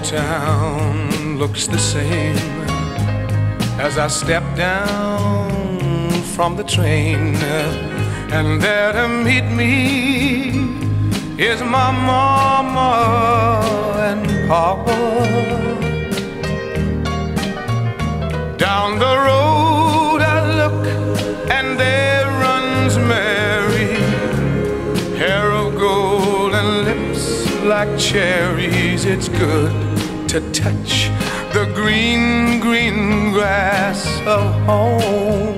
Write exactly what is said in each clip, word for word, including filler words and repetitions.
town looks the same as I step down from the train, and there to meet me is my mama and papa. Down the road I look, and there runs Mary, hair of gold and lips like cherries. It's good to touch the green, green grass of home.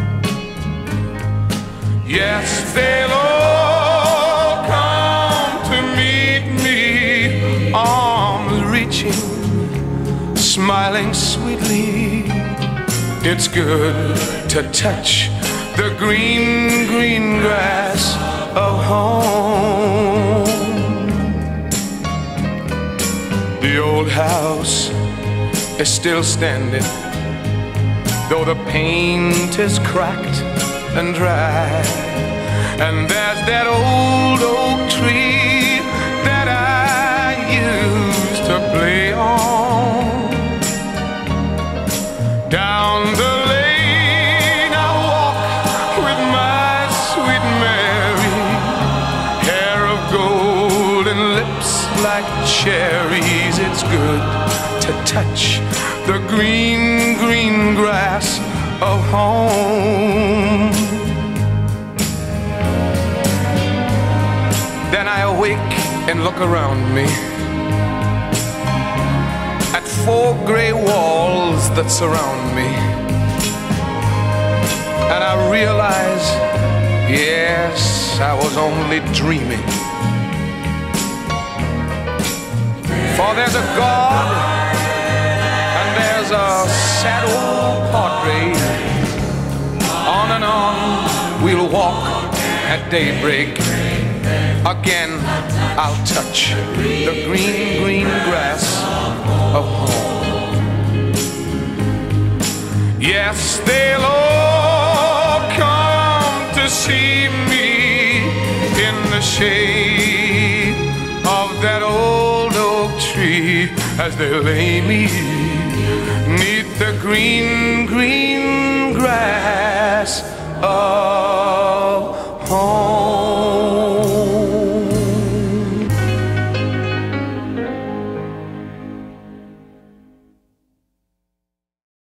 Yes, they'll all come to meet me, arms reaching, smiling sweetly. It's good to touch the green, green grass of home. The old house is still standing, though the paint is cracked and dry. And there's that old oak tree that I used to play on. Down the lane I walk with my sweet Mary, hair of gold and lips like cherries. It's good to touch the green, green grass of home. Then I awake and look around me at four gray walls that surround me, and I realize, yes, I was only dreaming. For there's a God and there's a sad old portrait. On and on we'll walk at daybreak. Again I'll touch the green, green grass of home. Yes, they'll all come to see me in the shade of that old oak tree, as they lay me neath the green, green grass of